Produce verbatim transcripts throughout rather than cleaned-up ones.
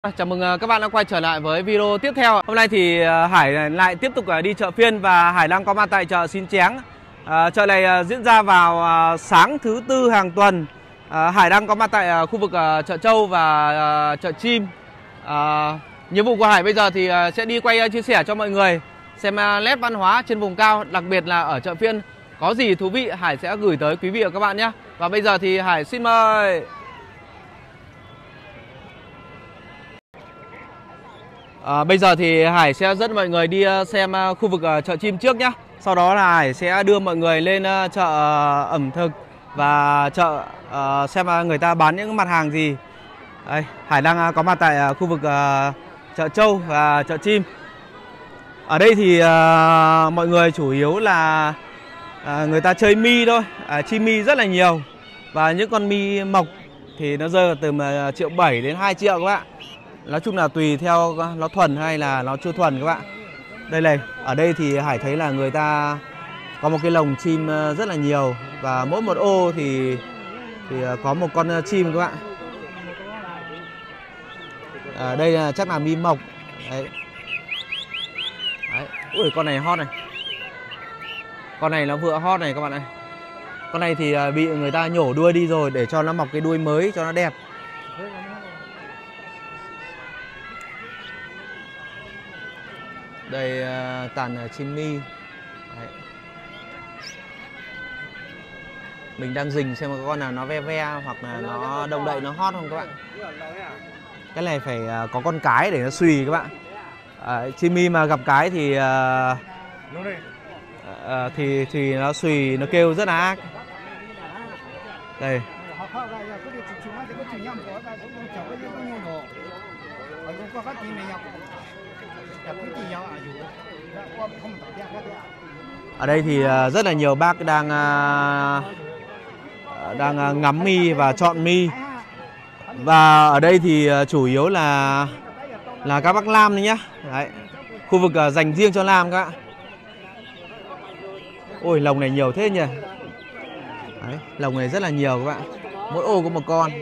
Chào mừng các bạn đã quay trở lại với video tiếp theo. Hôm nay thì Hải lại tiếp tục đi chợ phiên và Hải đang có mặt tại chợ Xín Chén. À, chợ này diễn ra vào sáng thứ tư hàng tuần. À, Hải đang có mặt tại khu vực chợ Châu và chợ Chim. À, nhiệm vụ của Hải bây giờ thì sẽ đi quay chia sẻ cho mọi người xem nét văn hóa trên vùng cao, đặc biệt là ở chợ phiên có gì thú vị Hải sẽ gửi tới quý vị và các bạn nhé. Và bây giờ thì Hải xin mời. À, bây giờ thì Hải sẽ dẫn mọi người đi xem khu vực chợ Chim trước nhé. Sau đó là Hải sẽ đưa mọi người lên chợ ẩm thực và chợ uh, xem người ta bán những mặt hàng gì. Đây, Hải đang có mặt tại khu vực uh, chợ Châu và chợ Chim. Ở đây thì uh, mọi người chủ yếu là uh, người ta chơi mi thôi, uh, chim mi rất là nhiều. Và những con mi mộc thì nó rơi vào từ một triệu bảy đến hai triệu các bạn. Nói chung là tùy theo nó thuần hay là nó chưa thuần các bạn. Đây này, ở đây thì Hải thấy là người ta có một cái lồng chim rất là nhiều. Và mỗi một ô thì thì có một con chim các bạn. À, đây là chắc là mi mộc. Đấy. Đấy. Ui, con này hot này. Con này nó vừa hot này các bạn ơi. Con này thì bị người ta nhổ đuôi đi rồi để cho nó mọc cái đuôi mới cho nó đẹp. Đây uh, tàn uh, chim mi. Đấy. Mình đang rình xem có con nào nó ve ve hoặc là nó đông đậy nó hot không các bạn. Cái này phải uh, có con cái để nó xùy các bạn. uh, Chim mi mà gặp cái thì uh, uh, thì thì nó xùy, nó kêu rất là ác. Đây. Ở đây thì rất là nhiều bác đang đang ngắm mi và chọn mi. Và ở đây thì chủ yếu là là các bác lam đấy nhá. Đấy. Khu vực dành riêng cho lam các bạn. Ôi, lồng này nhiều thế nhỉ. Đấy, lồng này rất là nhiều các bạn. Mỗi ô có một con.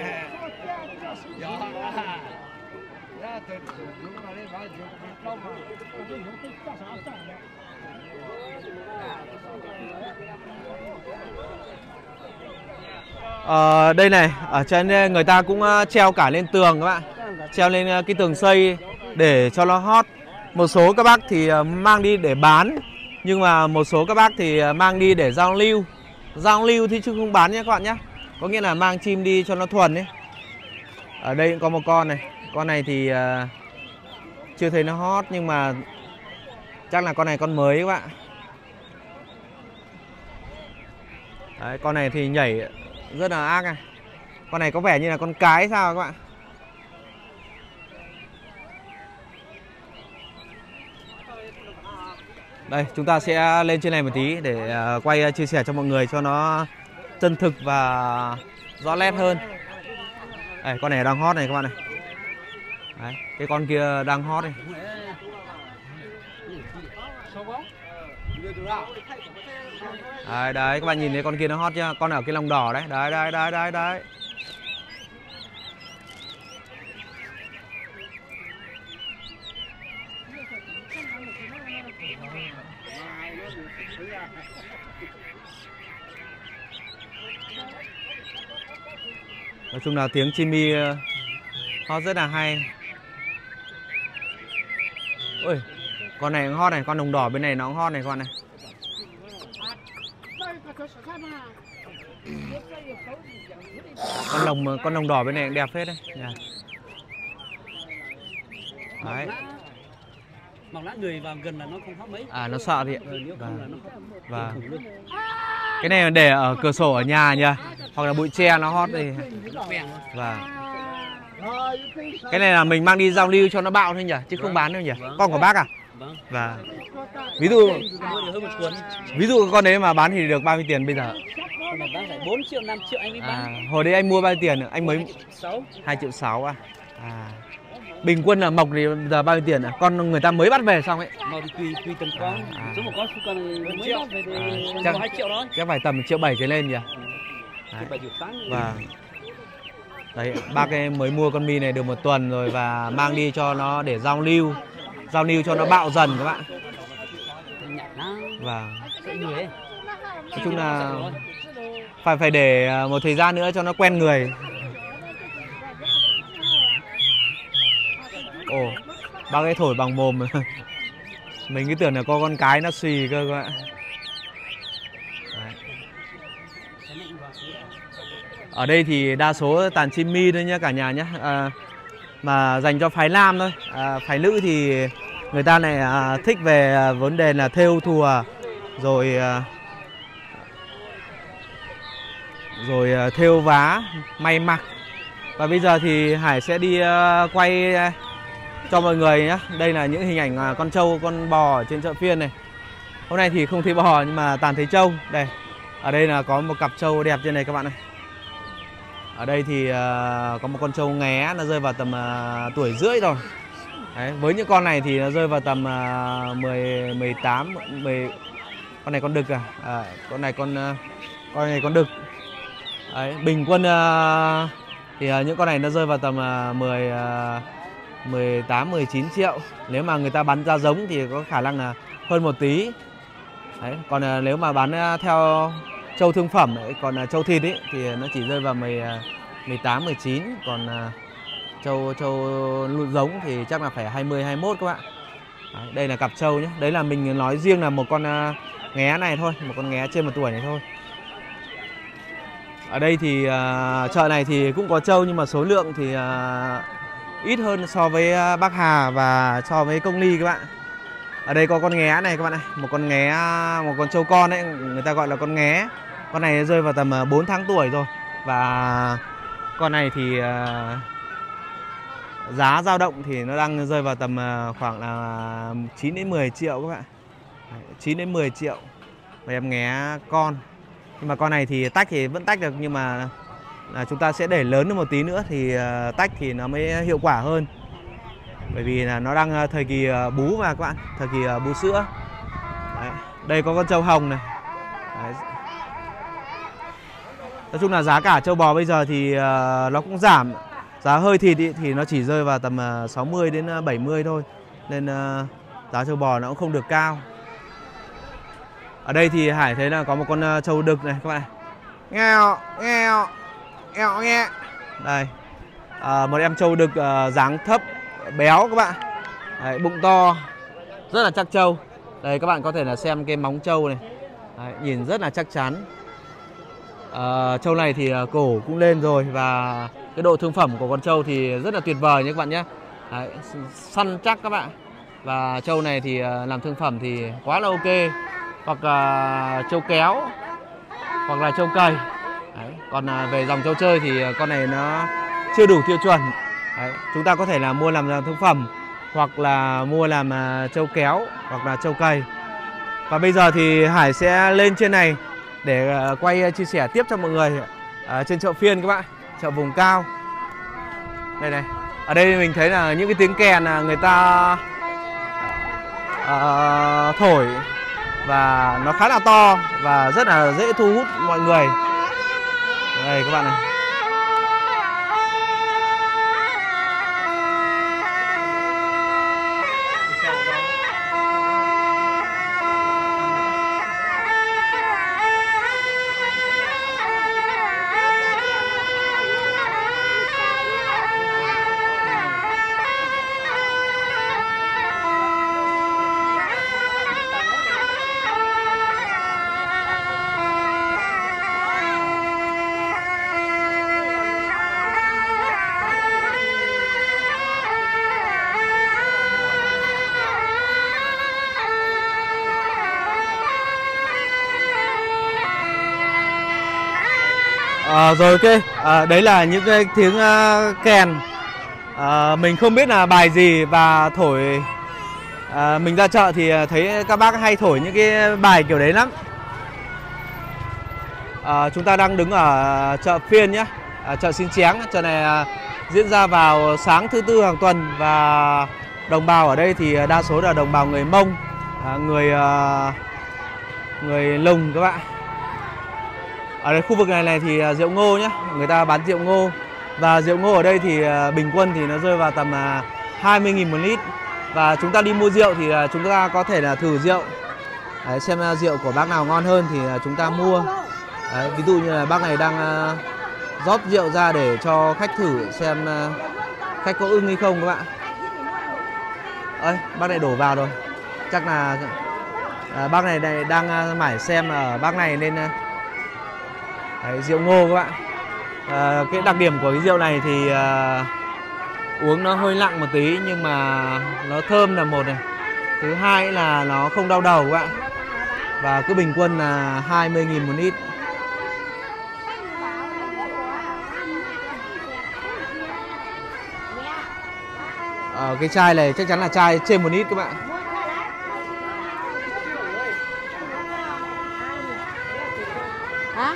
Ờ, đây này, ở trên người ta cũng treo cả lên tường các bạn. Treo lên cái tường xây để cho nó hot. Một số các bác thì mang đi để bán, nhưng mà một số các bác thì mang đi để giao lưu. Giao lưu thì chứ không bán nhé các bạn nhé. Có nghĩa là mang chim đi cho nó thuần ấy. Ở đây cũng có một con này. Con này thì uh, chưa thấy nó hot, nhưng mà chắc là con này con mới các bạn. Đấy, con này thì nhảy rất là ác này. Con này có vẻ như là con cái sao các bạn. Đây, chúng ta sẽ lên trên này một tí để uh, quay uh, chia sẻ cho mọi người cho nó chân thực và rõ nét hơn. Đây, con này đang hot này các bạn này. Đấy, cái con kia đang hot này. Đấy, đấy, các bạn nhìn thấy con kia nó hot chưa? Con ở cái lồng đỏ đấy. Đấy, đấy, đấy, đấy, đấy. Nói chung là tiếng chim mi hot rất là hay. Ôi, con này cũng hot này, con đồng đỏ bên này nó cũng hot này con này. Con lồng con lồng đỏ bên này cũng đẹp phết đấy. Yeah. Đấy. Mọc lát người vào gần là nó không hot mấy. À, nó sợ thì. Và và cái này để ở cửa sổ ở nhà nhỉ, hoặc là bụi tre nó hot thì. Và cái này là mình mang đi giao lưu cho nó bạo thôi nhỉ, chứ không bán đâu nhỉ. Con của bác à? Và ví dụ ví dụ con đấy mà bán thì được bao nhiêu tiền bây giờ? Bán phải bốn triệu năm triệu anh mới bán. À, hồi đấy anh mua bao nhiêu tiền? Anh mới hai triệu sáu à? À. Bình quân là mộc thì giờ bao nhiêu tiền à? Con người ta mới bắt về xong ấy. Mộc thì tùy tùy từng con. À. Chứ một con con mới triệu về thì à, chắc, hai triệu đó. Chắc phải tầm triệu bảy trở lên nhỉ. Triệu bảy triệu tám. Và Đấy, bác ấy mới mua con mì này được một tuần rồi và mang đi cho nó để giao lưu, giao lưu cho nó bạo dần các bạn. Và nói chung là phải phải để một thời gian nữa cho nó quen người. Ồ, bác ấy thổi bằng mồm. Mình cứ tưởng là có con cái nó xì cơ các bạn. Đấy. Ở đây thì đa số toàn chim mi thôi nhá cả nhà nhé, à, mà dành cho phái nam thôi. À, phái nữ thì người ta lại à, thích về vấn đề là thêu thùa, rồi à, rồi à, thêu vá, may mặc. Và bây giờ thì Hải sẽ đi à, quay à, cho mọi người nhé. Đây là những hình ảnh à, con trâu, con bò ở trên chợ phiên này. Hôm nay thì không thấy bò nhưng mà toàn thấy trâu. Đây, ở đây là có một cặp trâu đẹp trên này các bạn này. Ở đây thì uh, có một con trâu nghé, nó rơi vào tầm uh, tuổi rưỡi rồi. Đấy, với những con này thì nó rơi vào tầm uh, mười, mười tám, mười... Con này con đực à? À con này con uh, con này con đực. Đấy, bình quân uh, thì uh, những con này nó rơi vào tầm uh, mười, uh, mười tám, mười chín triệu. Nếu mà người ta bán ra giống thì có khả năng là hơn một tí. Đấy, còn uh, nếu mà bán uh, theo trâu thương phẩm ấy, còn uh, trâu thịt ấy thì nó chỉ rơi vào mười, mười tám, mười chín, còn uh, trâu trâu giống thì chắc là phải hai mươi, hai mươi mốt các bạn. Đấy, đây là cặp trâu nhé. Đấy là mình nói riêng là một con uh, nghé này thôi, một con nghé trên một tuổi này thôi. Ở đây thì uh, chợ này thì cũng có trâu nhưng mà số lượng thì uh, ít hơn so với uh, Bắc Hà và so với Công Ly các bạn. Ở đây có con nghé này các bạn này, một con nghé, một con trâu con ấy, người ta gọi là con nghé. Con này rơi vào tầm bốn tháng tuổi rồi. Và con này thì uh, giá dao động thì nó đang rơi vào tầm uh, khoảng là chín đến mười triệu các bạn. chín đến mười triệu. Và em nghé con. Nhưng mà con này thì tách thì vẫn tách được, nhưng mà là chúng ta sẽ để lớn hơn một tí nữa thì uh, tách thì nó mới hiệu quả hơn. Bởi vì là nó đang uh, thời kỳ uh, bú mà các bạn, thời kỳ uh, bú sữa. Đấy. Đây có con trâu hồng này. Đấy. Nói chung là giá cả trâu bò bây giờ thì uh, nó cũng giảm. Giá hơi thịt ý, thì nó chỉ rơi vào tầm uh, sáu mươi đến bảy mươi thôi. Nên uh, giá trâu bò nó cũng không được cao. Ở đây thì Hải thấy là có một con uh, trâu đực này các bạn. Nghèo, nghèo, nghèo nghe. Đây, uh, một em trâu đực uh, dáng thấp, béo các bạn. Đấy, bụng to, rất là chắc trâu. Đây các bạn có thể là xem cái móng trâu này. Đấy, nhìn rất là chắc chắn. Uh, trâu này thì uh, cổ cũng lên rồi và cái độ thương phẩm của con trâu thì rất là tuyệt vời nhé các bạn nhé. Đấy, săn chắc các bạn. Và trâu này thì uh, làm thương phẩm thì quá là ok. Hoặc là uh, trâu kéo, hoặc là trâu cầy. Đấy, còn uh, về dòng trâu chơi thì uh, con này nó chưa đủ tiêu chuẩn. Đấy, chúng ta có thể là mua làm thương phẩm, hoặc là mua làm uh, trâu kéo, hoặc là trâu cầy. Và bây giờ thì Hải sẽ lên trên này để uh, quay uh, chia sẻ tiếp cho mọi người uh, trên chợ phiên các bạn, chợ vùng cao. Đây này, ở đây mình thấy là những cái tiếng kèn là người ta uh, thổi và nó khá là to và rất là dễ thu hút mọi người. Đây các bạn này. À, rồi ok, à, đấy là những cái tiếng uh, kèn. à, Mình không biết là bài gì và thổi. à, Mình ra chợ thì thấy các bác hay thổi những cái bài kiểu đấy lắm. à, Chúng ta đang đứng ở chợ phiên nhé, à, chợ Xin Chén. Chợ này uh, diễn ra vào sáng thứ tư hàng tuần. Và đồng bào ở đây thì đa số là đồng bào người Mông, à, người uh, người Lùng các bạn. Ở đây khu vực này này thì rượu ngô nhé, người ta bán rượu ngô. Và rượu ngô ở đây thì bình quân thì nó rơi vào tầm hai mươi nghìn một lít. Và chúng ta đi mua rượu thì chúng ta có thể là thử rượu. Đấy, xem rượu của bác nào ngon hơn thì chúng ta mua. Đấy, ví dụ như là bác này đang uh, rót rượu ra để cho khách thử xem uh, khách có ưng hay không các bạn. Ơi, bác này đổ vào rồi. Chắc là uh, bác này, này đang uh, mải xem ở bác này nên uh, đấy, rượu ngô các bạn. Uh, cái đặc điểm của cái rượu này thì uh, uống nó hơi nặng một tí nhưng mà nó thơm là một này. Thứ hai là nó không đau đầu các bạn. Và cứ bình quân là hai mươi nghìn một lít. Ờ, cái chai này chắc chắn là chai trên một lít các bạn. Hả?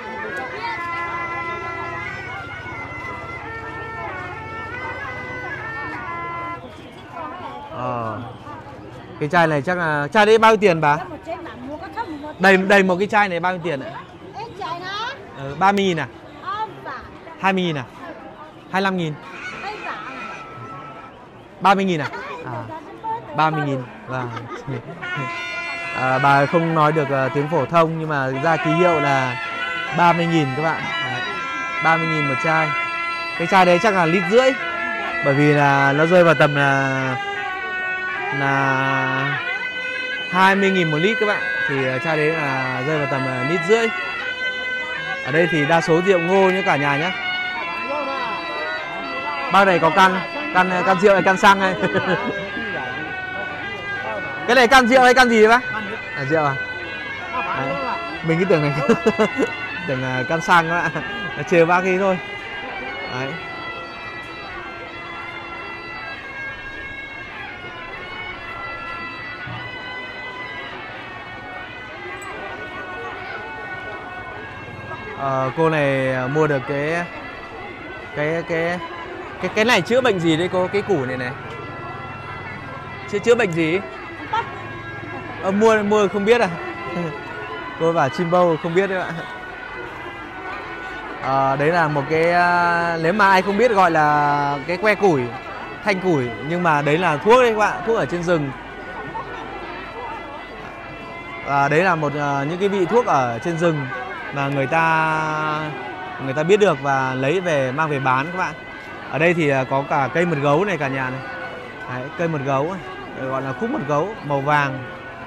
Ờ, cái chai này chắc là chai đấy bao nhiêu tiền bà? Đầy đầy một cái chai này bao nhiêu tiền ạ? Ừ, ba mươi nghìn à? hai mươi nghìn à? hai mươi lăm nghìn? ba mươi nghìn à? À, ba mươi nghìn. Vâng. À, bà không nói được uh, tiếng phổ thông nhưng mà ra ký hiệu là ba mươi nghìn các bạn. Đấy, ba mươi nghìn một chai. Cái chai đấy chắc là lít rưỡi. Bởi vì là nó rơi vào tầm là là hai mươi nghìn một lít các bạn. Thì chai đấy là rơi vào tầm uh, lít rưỡi. Ở đây thì đa số rượu ngô như cả nhà nhé. Bác này có can can can rượu hay can xăng hay? Cái này can rượu hay can gì đấy bác? À, rượu à? Đấy. Mình cứ tưởng này tưởng là can xăng các bạn. Chê bác ấy thôi. Đấy. À, cô này mua được cái cái cái cái cái này chữa bệnh gì đấy cô, cái củ này này chữa chữa bệnh gì? À, mua mua không biết à? Cô bảo chim bâu không biết đấy bạn. À, đấy là một cái nếu mà ai không biết gọi là cái que củi, thanh củi, nhưng mà đấy là thuốc đấy các bạn, thuốc ở trên rừng. Và đấy là một uh, những cái vị thuốc ở trên rừng mà người ta người ta biết được và lấy về mang về bán các bạn. Ở đây thì có cả cây mật gấu này cả nhà này. Đấy, cây mật gấu này, gọi là khúc mật gấu màu vàng.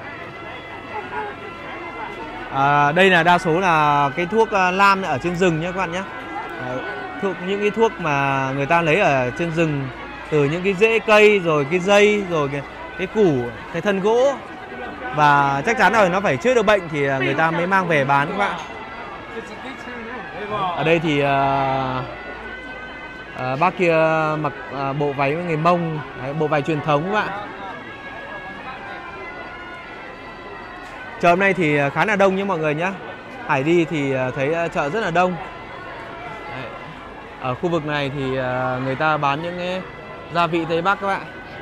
À, đây là đa số là cái thuốc lam ở trên rừng nhé các bạn nhé. Đấy, thuốc, những cái thuốc mà người ta lấy ở trên rừng từ những cái rễ cây rồi cái dây rồi cái, cái củ, cái thân gỗ. Và chắc chắn rồi nó phải chữa được bệnh thì người ta mới mang về bán các bạn. Ở đây thì uh, uh, bác kia mặc uh, bộ váy người Mông, đấy, bộ váy truyền thống các bạn. Chợ hôm nay thì khá là đông nhé mọi người nhé. Hải đi thì thấy chợ rất là đông. Đấy. Ở khu vực này thì uh, người ta bán những cái gia vị Tây Bắc các bạn.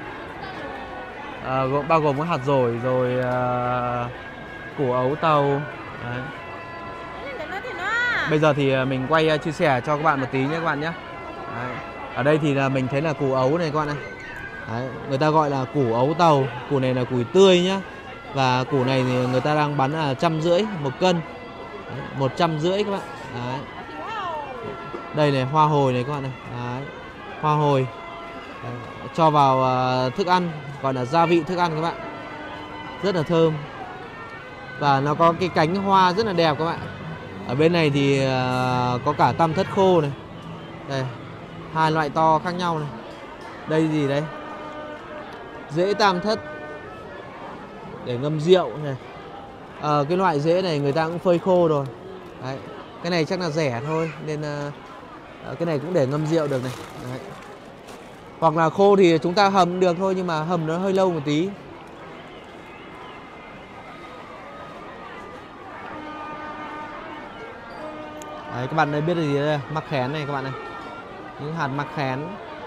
Uh, bao gồm có hạt dổi rồi uh, củ ấu tàu. Đấy. Bây giờ thì mình quay uh, chia sẻ cho các bạn một tí nhé các bạn nhé. Đấy. Ở đây thì là mình thấy là củ ấu này các bạn này. Đấy. Người ta gọi là củ ấu tàu. Củ này là củ tươi nhá. Và củ này thì người ta đang bán là trăm rưỡi một cân. Đấy. một trăm rưỡi các bạn. Đấy. Đây này hoa hồi này các bạn này. Đấy. Hoa hồi. Đấy. Cho vào uh, thức ăn, gọi là gia vị thức ăn các bạn. Rất là thơm. Và nó có cái cánh hoa rất là đẹp các bạn. Ở bên này thì uh, có cả tam thất khô này. Đây, hai loại to khác nhau này. Đây gì đấy? Rễ tam thất để ngâm rượu này. À, cái loại rễ này người ta cũng phơi khô rồi. Đấy. Cái này chắc là rẻ thôi nên uh, cái này cũng để ngâm rượu được này. Đấy. Hoặc là khô thì chúng ta hầm được thôi, nhưng mà hầm nó hơi lâu một tí. Đấy, các bạn đây biết là gì đây? Mắc khén này các bạn này. Những hạt mắc khén.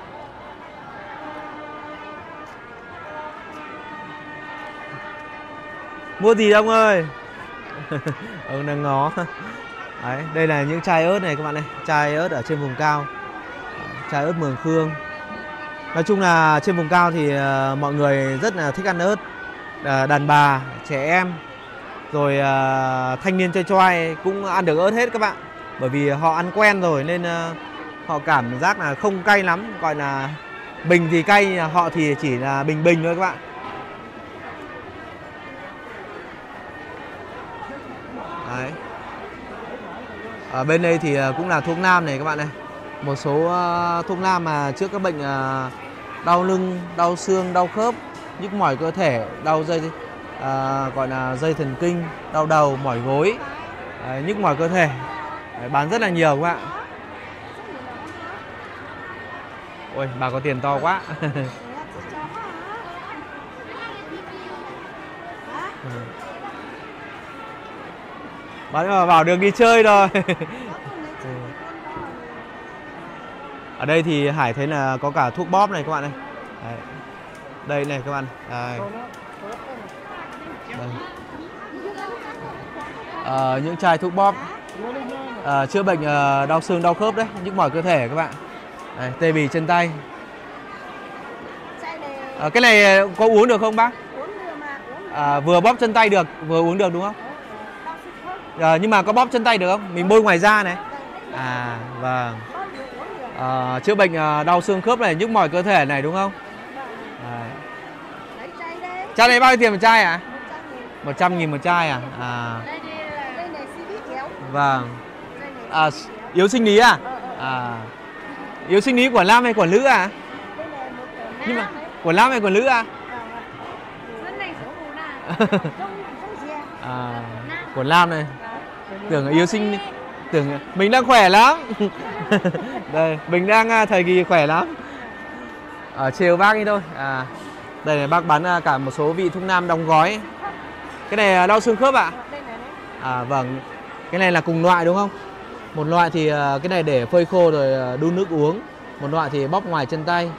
Mua gì ông ơi? Ông đang ngó. Đấy, đây là những chai ớt này các bạn này. Chai ớt ở trên vùng cao. chai ớt mường khương. Nói chung là trên vùng cao thì uh, mọi người rất là thích ăn ớt. Uh, đàn bà, trẻ em, rồi uh, thanh niên chơi choai cũng ăn được ớt hết các bạn. Bởi vì họ ăn quen rồi nên uh, họ cảm giác là không cay lắm. Gọi là bình thì cay, họ thì chỉ là bình bình thôi các bạn. Đấy. Ở bên đây thì cũng là thuốc nam này các bạn này. Một số uh, thuốc nam mà trước các bệnh uh, đau lưng, đau xương, đau khớp, nhức mỏi cơ thể, đau dây uh, gọi là dây thần kinh, đau đầu, mỏi gối, uh, nhức mỏi cơ thể. Đấy, bán rất là nhiều các bạn. Ôi, bà có tiền to quá. Bà vào đường đi chơi rồi. Ở đây thì Hải thấy là có cả thuốc bóp này các bạn này. Đấy. Đây này các bạn. Đây. Đây. À, những chai thuốc bóp à, chữa bệnh à, đau xương, đau khớp đấy, nhức mỏi cơ thể các bạn. Đây, tê bì chân tay. À, cái này có uống được không bác? À, vừa bóp chân tay được, vừa uống được đúng không? À, nhưng mà có bóp chân tay được không? Mình bôi ngoài da này. À, vâng. À, chữa bệnh à, đau xương khớp này, nhức mỏi cơ thể này đúng không? Đấy. Chai này bao nhiêu tiền một chai ạ? À? một trăm nghìn một chai à? À. Vâng. À, yếu sinh lý à? À. Yếu sinh lý của nam hay của nữ à? Nhưng mà của nam hay của nữ à? À, của nam này. Tưởng yếu sinh tưởng mình đang khỏe lắm. Đây, mình đang thời kỳ khỏe lắm. Ở trêu bác đi thôi. À, đây này bác bán cả một số vị thuốc nam đóng gói. Cái này đau xương khớp ạ? À? À vâng. Cái này là cùng loại đúng không? Một loại thì cái này để phơi khô rồi đun nước uống. Một loại thì bóp ngoài chân tay.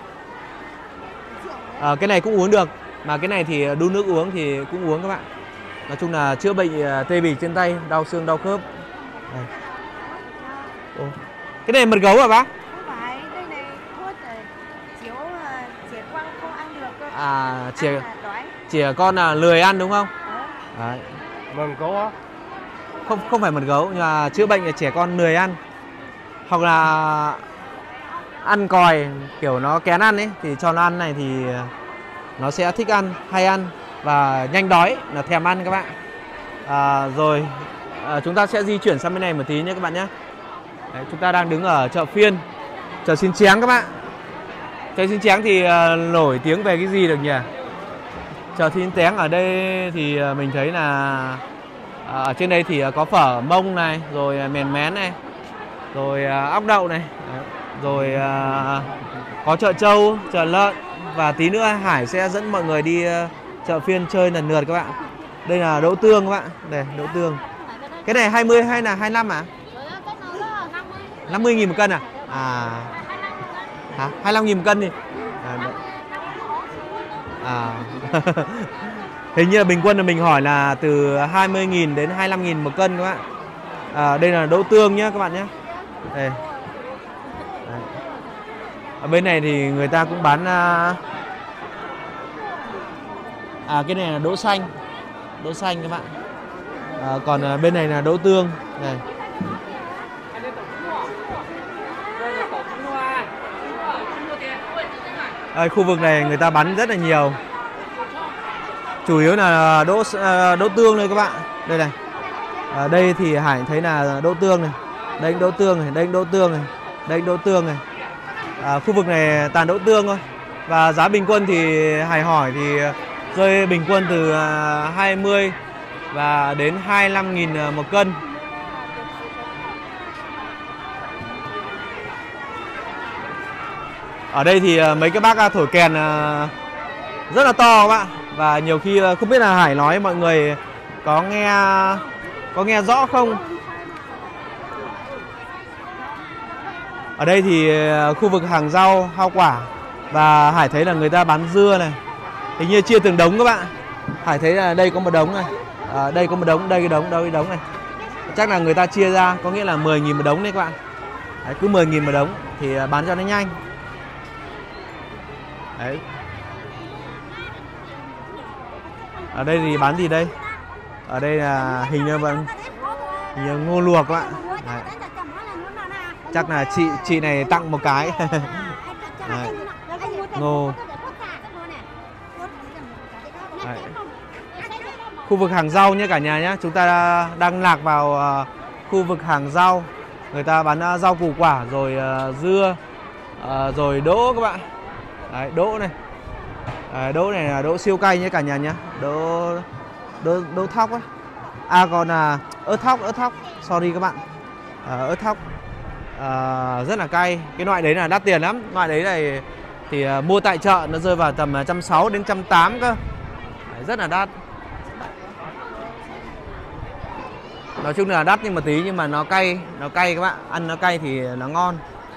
À, cái này cũng uống được. Mà cái này thì đun nước uống thì cũng uống các bạn. Nói chung là chữa bệnh tê bì chân tay, đau xương, đau khớp. Đây. Ồ. Cái này mật gấu hả bác? Không phải, đây này thuốc chiếu trẻ con không ăn được cơ. À, trẻ, trẻ con là lười ăn đúng không? Đấy. Mật gấu á? Không, không phải mật gấu, nhưng mà chữa bệnh là trẻ con lười ăn. Hoặc là ăn còi, kiểu nó kén ăn ấy, thì cho nó ăn này thì nó sẽ thích ăn, hay ăn và nhanh đói, là thèm ăn các bạn. À, rồi à, chúng ta sẽ di chuyển sang bên này một tí nhé các bạn nhé. Đấy, chúng ta đang đứng ở chợ phiên, chợ Xin Chén các bạn. Chợ Xin Chén thì uh, nổi tiếng về cái gì được nhỉ? Chợ Xin Chén ở đây thì uh, mình thấy là uh, ở trên đây thì uh, có phở mông này, rồi uh, mèn mén này, rồi uh, ốc đậu này, đấy, rồi uh, có chợ trâu, chợ lợn. Và tí nữa Hải sẽ dẫn mọi người đi uh, chợ phiên chơi lần lượt các bạn. Đây là đỗ tương các bạn. Đây, đỗ tương. Cái này hai mươi hay là hai mươi lăm à? năm mươi nghìn một cân à? À. Hả? hai mươi lăm nghìn một cân đi. À. À. Hình như là bình quân là mình hỏi là từ hai mươi nghìn đến hai mươi lăm nghìn một cân các bạn. À, đây là đỗ tương nhé các bạn nhé. Đây. Đấy. Ở bên này thì người ta cũng bán à, cái này là đỗ xanh. Đỗ xanh các bạn. À, còn bên này là đỗ tương này. À, khu vực này người ta bán rất là nhiều. Chủ yếu là đỗ đỗ tương đây các bạn. Đây này. À, đây thì Hải thấy là đỗ tương này. Đây đỗ tương này, đây đỗ tương này, đây đỗ tương này. À, khu vực này toàn đỗ tương thôi. Và giá bình quân thì Hải hỏi thì rơi bình quân từ hai mươi và đến hai mươi lăm nghìn một cân. Ở đây thì mấy cái bác thổi kèn rất là to các bạn. Và nhiều khi không biết là Hải nói mọi người có nghe có nghe rõ không. Ở đây thì khu vực hàng rau, hoa quả. Và Hải thấy là người ta bán dưa này. Hình như chia từng đống các bạn. Hải thấy là đây có một đống này, à, đây có một đống, đây cái đống, đây cái đống này. Chắc là người ta chia ra, có nghĩa là mười nghìn một đống đấy các bạn. Đấy, cứ mười nghìn một đống. thì bán cho nó nhanh. Đấy. Ở đây thì bán gì đây? Ở đây là hình như vẫn hình như ngô luộc các bạn. Đấy. Chắc là chị chị này tặng một cái. Đấy. Ngô. Đấy. Khu vực hàng rau nhé cả nhà nhé. Chúng ta đang lạc vào uh, khu vực hàng rau. Người ta bán uh, rau củ quả rồi uh, dưa uh, rồi đỗ các bạn. Đấy, đỗ này. Đấy, đỗ này là đỗ siêu cay nhé cả nhà nhé. Đỗ đỗ, đỗ thóc ấy. À còn là uh, ớt thóc, ớt thóc. Sorry các bạn. Uh, ớt thóc. Uh, rất là cay. Cái loại đấy là đắt tiền lắm. Loại đấy này thì uh, mua tại chợ nó rơi vào tầm một trăm sáu mươi đến một trăm tám mươi cơ. Đấy, rất là đắt. Nói chung là đắt nhưng mà tí nhưng mà nó cay, nó cay các bạn, ăn nó cay thì nó ngon.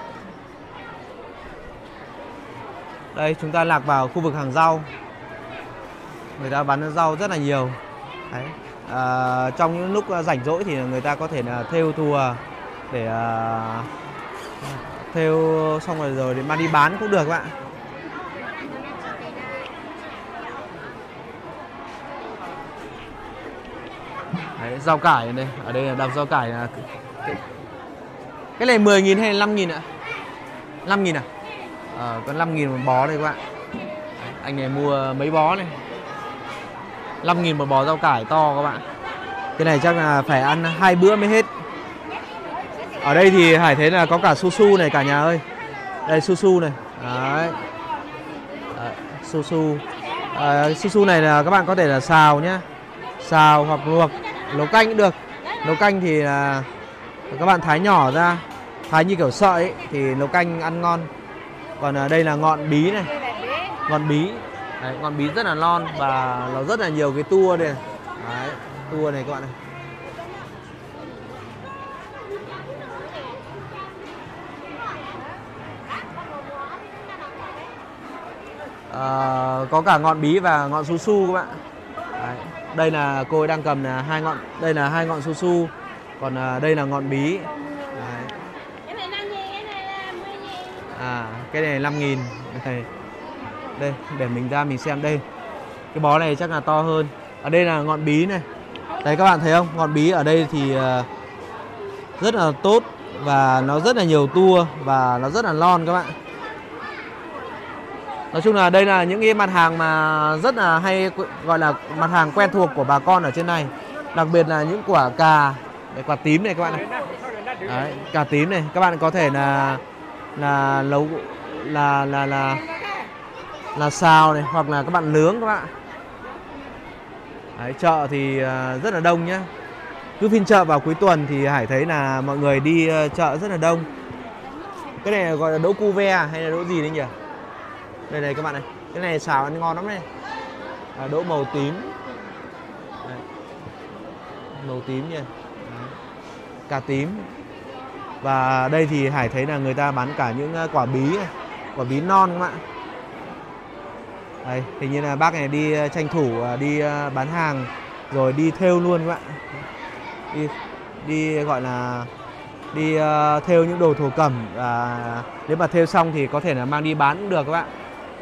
Đây chúng ta lạc vào khu vực hàng rau. Người ta bán rau rất là nhiều. Đấy. À, trong những lúc rảnh rỗi thì người ta có thể là thêu thùa để uh, thêu xong rồi rồi để mang đi bán cũng được các bạn. Đấy, rau cải này, ở đây là đập rau cải là cái, cái này mười nghìn hay là năm nghìn ạ? năm nghìn à? Ờ, có năm nghìn một bó đây các bạn. Đấy, anh này mua mấy bó này. năm nghìn một bó rau cải to các bạn. Cái này chắc là phải ăn hai bữa mới hết. Ở đây thì Hải thấy là có cả su su này cả nhà ơi. Đây su su này. Đấy. Đấy, su su. À, su su này là các bạn có thể là xào nhá. Xào hoặc luộc, nấu canh cũng được. Nấu canh thì là các bạn thái nhỏ ra, thái như kiểu sợi ấy, thì nấu canh ăn ngon. Còn ở đây là ngọn bí này. Ngọn bí. Đấy, ngọn bí rất là non và nó rất là nhiều cái tua đây. Đấy, tua này các bạn này. À, có cả ngọn bí và ngọn su su các bạn. Đấy. Đây là cô ấy đang cầm là hai ngọn, đây là hai ngọn su su, còn à, đây là ngọn bí. Đấy. À, cái này năm nghìn. Đây. Đây, để mình ra mình xem đây. Cái bó này chắc là to hơn. Ở đây là ngọn bí này. Đấy các bạn thấy không? Ngọn bí ở đây thì uh, rất là tốt và nó rất là nhiều tua và nó rất là non các bạn. Nói chung là đây là những cái mặt hàng mà rất là hay, gọi là mặt hàng quen thuộc của bà con ở trên này. Đặc biệt là những quả cà, cái quả tím này các bạn này. Đấy, cà tím này, các bạn có thể là là nấu là là là là xào này hoặc là các bạn nướng các bạn. Đấy, chợ thì rất là đông nhá. Cứ phiên chợ vào cuối tuần thì Hải thấy là mọi người đi chợ rất là đông. Cái này gọi là đỗ cu ve hay là đỗ gì đấy nhỉ? Đây này các bạn này, cái này xào ăn ngon lắm này. À, đỗ màu tím. Đấy. Màu tím nha. Đấy. Cà tím. Và đây thì Hải thấy là người ta bán cả những quả bí này. Quả bí non các bạn. Đây, hình như là bác này đi tranh thủ đi bán hàng rồi đi thêu luôn các bạn. Đi đi gọi là đi uh, thêu những đồ thổ cẩm, và nếu mà thêu xong thì có thể là mang đi bán cũng được các bạn.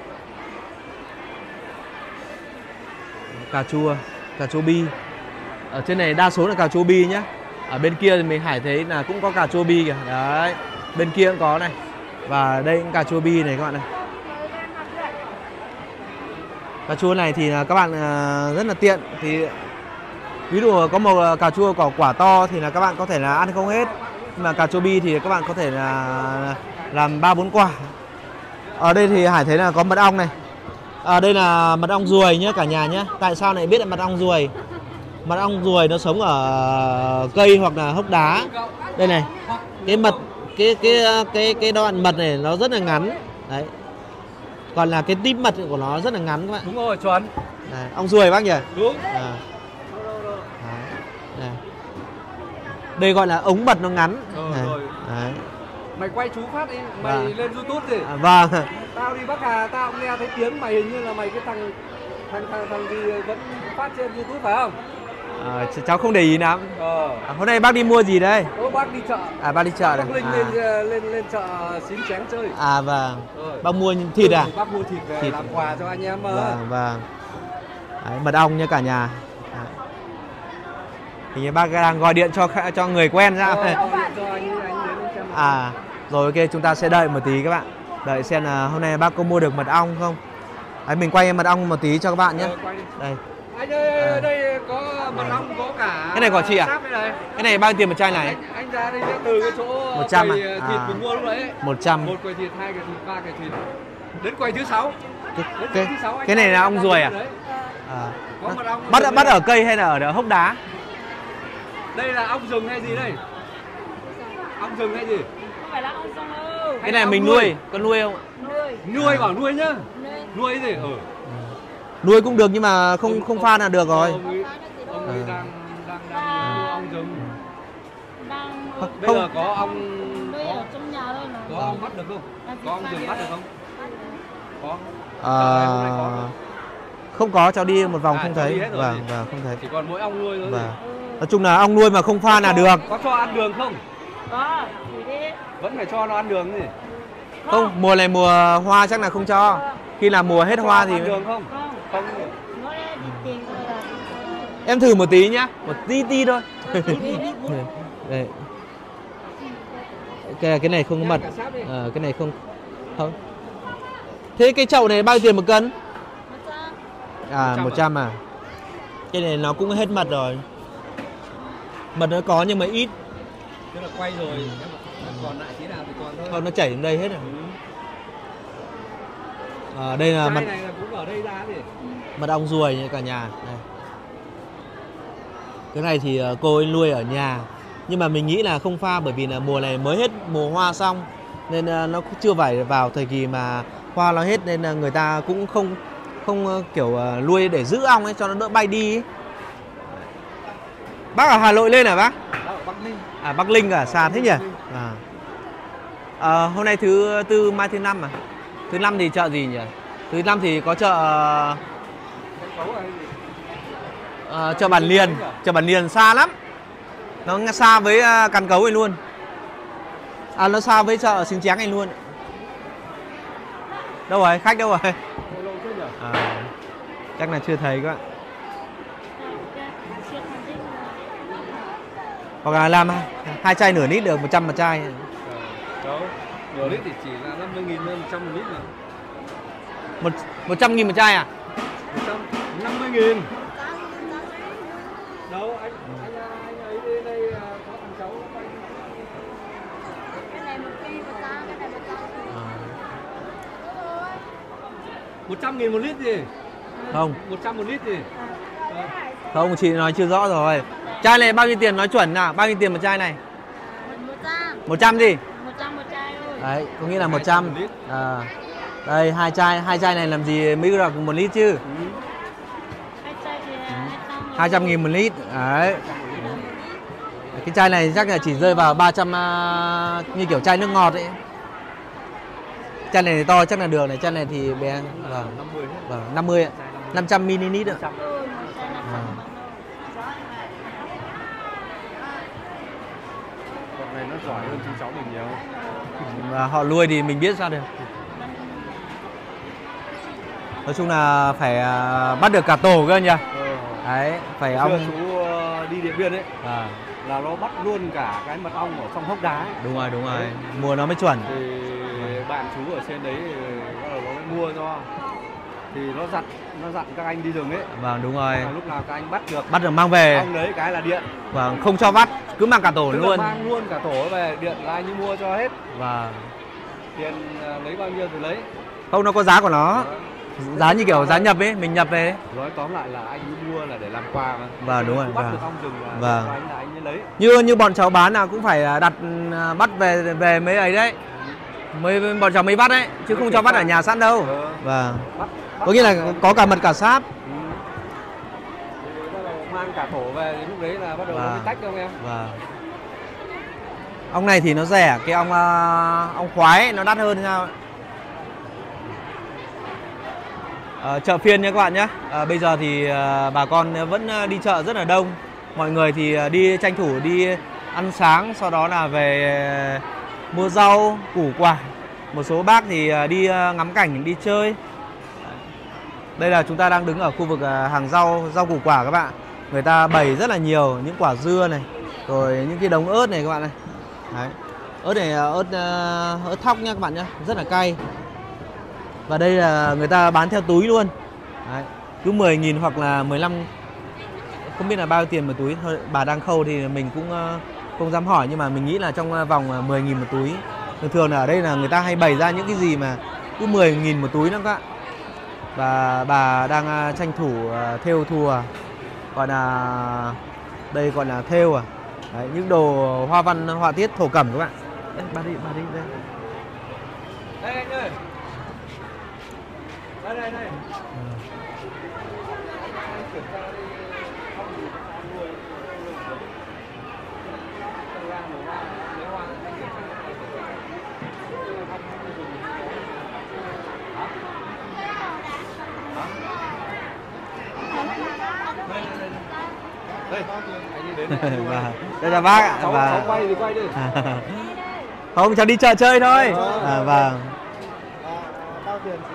Cà chua, cà chua bi. Ở trên này đa số là cà chua bi nhá. Ở bên kia thì mình Hải thấy là cũng có cà chua bi kìa. Đấy, bên kia cũng có này. Và đây cũng cà chua bi này các bạn này. Cà chua này thì các bạn rất là tiện. Thì ví dụ có một cà chua quả quả to thì là các bạn có thể là ăn không hết. Nhưng mà cà chua bi thì các bạn có thể là làm ba bốn quả. Ở đây thì Hải thấy là có mật ong này. À, đây là mật ong ruồi nhé cả nhà nhé. Tại sao lại biết là mật ong ruồi? Mật ong ruồi nó sống ở cây hoặc là hốc đá. Đây này, cái mật cái cái cái cái đoạn mật này nó rất là ngắn. Đấy. Còn là cái tip mật của nó rất là ngắn các bạn. Đúng rồi, chuẩn. Đấy, ong ruồi bác nhỉ? Đúng. À. Đấy. Đây gọi là ống mật nó ngắn. Ờ, Đấy. rồi. Đấy. Mày quay chú phát đi, mày Vâng. lên YouTube gì? À, vâng. Tao đi Bắc Hà, tao cũng nghe thấy tiếng mày, hình như là mày cái thằng thằng thằng thằng gì vẫn phát trên YouTube phải không? À, ch cháu không để ý lắm. Ờ. À, hôm nay bác đi mua gì đây? Ô, bác đi chợ. À, bác đi chợ Bác đây. Linh À. lên, lên lên chợ Xín Chén chơi. À vâng. Rồi. Bác mua thịt à? Ừ, bác mua thịt về Thịt. làm quà cho anh em mà. Vâng, vâng. Đấy, mật ong nha cả nhà. Đấy. Thì như bác đang gọi điện cho cho người quen ra. Ờ, gọi điện cho anh, anh đến xem. À, rồi ok, chúng ta sẽ đợi một tí các bạn. Đợi xem là hôm nay bác có mua được mật ong không. Đấy, mình quay mật ong một tí cho các bạn nhé. Ờ, quay đi. Đây. Anh ơi, À. đây có mật ong, có cả Cái này của chị à? sáp đây này. Cái này bao nhiêu tiền một chai này? Anh, anh ra đây từ cái chỗ một trăm quầy à? thịt À. mình mua lúc đấy. một trăm. Một quầy thịt, hai quầy thịt, ba quầy thịt. Đến quầy thứ sáu. Cái, Đến cái, thứ sáu anh cái này ra là đây, ong đang ruồi đứng à? ở đấy. À. Có mật ong Bắt rừng bắt đây. ở cây hay là ở hốc đá? Đây là ong rừng hay gì đây? Ong rừng hay gì? Không phải là ong rừng đâu. Cái này mình nuôi, có nuôi không? Nuôi. Nuôi bảo nuôi nhá. Nuôi. Nuôi cái gì? Ừ. Nuôi cũng được nhưng mà không không pha là được rồi. Ông ấy, ông ấy À. đang đang đang nuôi ong rừng. Đang Bây Không. giờ có ong nuôi có, ở trong nhà thôi mà. có ong bắt được không? Có ong rừng bắt được không? Có. À, Hôm nay có không? không có, cháu đi một vòng À, không cháu thấy. đi hết rồi Vâng, gì? vâng, không thấy. Chỉ còn mỗi ong nuôi thôi. Vâng. gì? Nói chung là ong nuôi mà không pha là được. Có cho ăn đường không? Có. Thì đi. Vẫn phải cho nó ăn đường gì? Không, mùa này mùa hoa chắc là không cho. Khi là mùa hết Cho hoa ăn thì đường không? Không. Không. Nó đi tiền rồi là. em thử một tí nhá, một tí tí thôi. Đây. Cái cái này không có mật. Cả sáp đi. Ờ, cái này không không. Thế cái chậu này bao nhiêu tiền một cân? À, một trăm à? Cái này nó cũng hết mật rồi. Mật nó có nhưng mà ít. Tức là quay rồi, nếu mà còn lại tí nào thì còn thôi. Còn nó chảy đến đây hết rồi. Ừ. À, đây là Chai mật này là cũng ở đây ra gì? mật ong ruồi nha cả nhà. Đây. Cái này thì ờ, cô ấy nuôi ở nhà. Nhưng mà mình nghĩ là không pha bởi vì là mùa này mới hết mùa hoa xong. Nên ờ, nó cũng chưa phải vào thời kỳ mà hoa nó hết nên là người ta cũng không không ờ, kiểu ờ, nuôi để giữ ong ấy cho nó đỡ bay đi ấy. Bác ở Hà Nội lên hả bác? Đó, ở Bắc Ninh. À Bắc Linh à, xa thế nhỉ? À. À, hôm nay thứ tư mai thứ năm à? Thứ năm thì chợ gì nhỉ? Thứ năm thì có chợ uh, chợ Bản Liền, chợ Bản Liền xa lắm. Nó xa với uh, Càn Cấu này luôn. À nó xa với chợ Xín Chén này luôn. Đâu rồi? Khách đâu rồi? À, chắc là chưa thấy các bạn. Hoặc là làm hai chai nửa lít được một trăm một chai. Đâu, nửa lít thì chỉ là năm mươi nghìn hơn một trăm một lít mà. Một một trăm nghìn một chai à? một trăm năm mươi nghìn. Đâu, anh anh anh ấy đi đây có thằng cháu quay. Cái này một ký một trăm, cái này một trăm. một trăm nghìn một lít gì? Không, một trăm một lít gì? không, chị nói chưa rõ rồi. Chai này bao nhiêu tiền nói chuẩn nào? Bao nhiêu tiền một chai này? một trăm. một trăm gì? một trăm một chai thôi. Đấy, có nghĩa là một trăm. À, đây hai chai, hai chai này làm gì mới được một lít chứ? Ừ. Hai chai thì hai trăm. hai trăm nghìn một lít. Đấy. Cái chai này chắc là chỉ rơi vào ba trăm uh, như kiểu chai nước ngọt ấy. Chai này thì to chắc là được này, chai này thì bé. Vâng. năm mươi hết. Vâng, năm mươi ạ. năm trăm mi li lít ạ. Ừ, một chai năm trăm. Con này nó giỏi hơn chú cháu mình nhiều. Và họ nuôi thì mình biết sao được. Nói chung là phải uh, bắt được cả tổ cơ nhỉ. Ờ. Đấy, phải Xưa ong. chú ờ, đi Điện Biên ấy À, là nó bắt luôn cả cái mật ong ở trong hốc đá ấy. đúng rồi, đúng rồi. Mùa nó mới chuẩn. Thì bạn chú ở trên đấy thì bắt đầu nó mới mua cho. Thì nó dặn nó dặn các anh đi rừng ấy. Vâng, đúng rồi. Là lúc nào các anh bắt được Bắt được mang về. ong đấy cái là điện. Vâng, không cho bắt, cứ mang cả tổ Tức là luôn. mang luôn cả tổ về, điện là anh ấy mua cho hết. Và Tiền ờ, lấy bao nhiêu thì lấy. không, nó có giá của nó. Đó. Giá như kiểu giá nhập ấy, mình nhập về đấy. Nói tóm lại là anh ấy mua là để làm quà mà. Vâng, đúng rồi, Bắt vâng. được ong rừng là Vâng. cho anh là anh ấy lấy. Như như bọn cháu bán là cũng phải đặt bắt về về mấy ấy đấy. Mới bọn cháu mới bắt đấy, chứ không cho bắt ở nhà sẵn đâu. Ờ. Vâng. Bắt, bắt Có nghĩa là về. có cả mật cả sáp. Ừ. Thì bắt đầu mang cả tổ về thì lúc đấy là bắt đầu nó Vâng. mới tách không em? Vâng. Ong này thì nó rẻ, cái ong uh, ong khoái ấy, nó đắt hơn sao? À, chợ phiên nha các bạn nhé. À, bây giờ thì à, bà con vẫn đi chợ rất là đông. Mọi người thì đi tranh thủ đi ăn sáng, sau đó là về mua rau, củ quả. Một số bác thì đi ngắm cảnh, đi chơi. Đây là chúng ta đang đứng ở khu vực hàng rau, rau củ quả các bạn. Người ta bày rất là nhiều những quả dưa này, rồi những cái đống ớt này các bạn này. Đấy. Ớt này ớt ớt thóc nha các bạn nhé, rất là cay. Và đây là người ta bán theo túi luôn. Đấy. Cứ mười nghìn hoặc là mười lăm, không biết là bao nhiêu tiền một túi. Thôi, bà đang khâu thì mình cũng không dám hỏi, nhưng mà mình nghĩ là trong vòng mười nghìn một túi. Thường thường là ở đây là người ta hay bày ra những cái gì mà cứ mười nghìn một túi đó các bạn. Và bà đang tranh thủ thêu thùa, gọi là đây gọi là thêu à. Đấy, những đồ hoa văn họa tiết thổ cẩm các bạn. Đây, bà đi, bà đi đây. Đây anh ơi. Đây đây đây. Đây, anh đi đến Và đây là bác ạ. Cháu, và cháu quay thì quay đi. Không, cháu đi chợ chơi thôi. À, vâng. Bao tiền chị?